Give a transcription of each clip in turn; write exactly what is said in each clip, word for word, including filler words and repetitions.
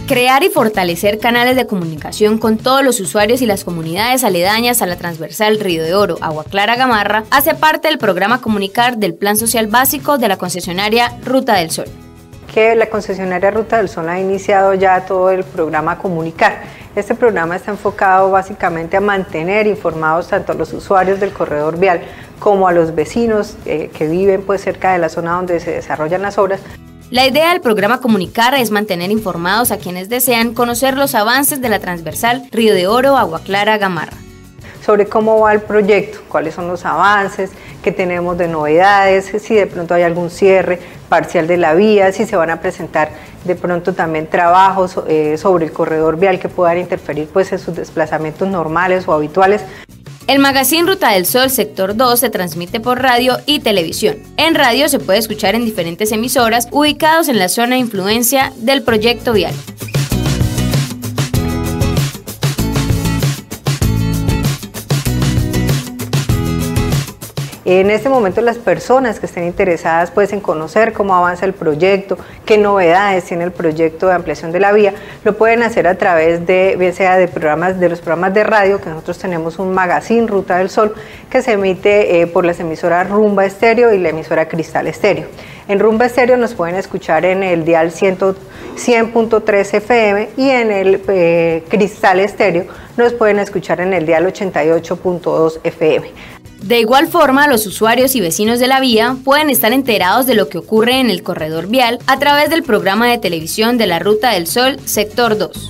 Crear y fortalecer canales de comunicación con todos los usuarios y las comunidades aledañas a la transversal Río de Oro, Agua Clara Gamarra hace parte del programa Comunicar del Plan Social Básico de la concesionaria Ruta del Sol. Que la concesionaria Ruta del Sol ha iniciado ya todo el programa Comunicar. Este programa está enfocado básicamente a mantener informados tanto a los usuarios del corredor vial como a los vecinos eh, que viven pues, cerca de la zona donde se desarrollan las obras. La idea del programa Comunicar es mantener informados a quienes desean conocer los avances de la transversal Río de Oro, Agua Clara Gamarra. Sobre cómo va el proyecto, cuáles son los avances, qué tenemos de novedades, si de pronto hay algún cierre parcial de la vía, si se van a presentar de pronto también trabajos eh, sobre el corredor vial que puedan interferir pues, en sus desplazamientos normales o habituales. El magazine Ruta del Sol Sector dos se transmite por radio y televisión. En radio se puede escuchar en diferentes emisoras ubicados en la zona de influencia del proyecto vial. En este momento las personas que estén interesadas pues, en conocer cómo avanza el proyecto, qué novedades tiene el proyecto de ampliación de la vía, lo pueden hacer a través de, bien sea de, programas, de los programas de radio, que nosotros tenemos un magazine Ruta del Sol que se emite eh, por las emisoras Rumba Estéreo y la emisora Cristal Estéreo. En Rumba Estéreo nos pueden escuchar en el dial cien punto tres F M y en el eh, Cristal Estéreo nos pueden escuchar en el dial ochenta y ocho punto dos F M. De igual forma, los usuarios y vecinos de la vía pueden estar enterados de lo que ocurre en el corredor vial a través del programa de televisión de la Ruta del Sol Sector dos.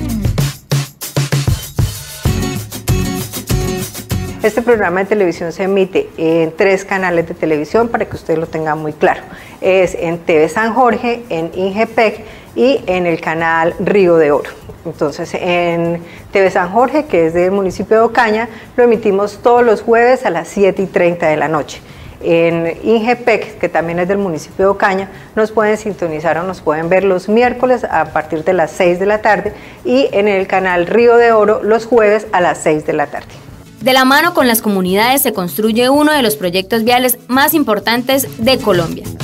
Este programa de televisión se emite en tres canales de televisión para que usted lo tenga muy claro. Es en T V San Jorge, en INGEPEC y en el canal Río de Oro. Entonces en T V San Jorge, que es del municipio de Ocaña, lo emitimos todos los jueves a las siete y treinta de la noche. En INGEPEC, que también es del municipio de Ocaña, nos pueden sintonizar o nos pueden ver los miércoles a partir de las seis de la tarde y en el canal Río de Oro los jueves a las seis de la tarde. De la mano con las comunidades se construye uno de los proyectos viales más importantes de Colombia.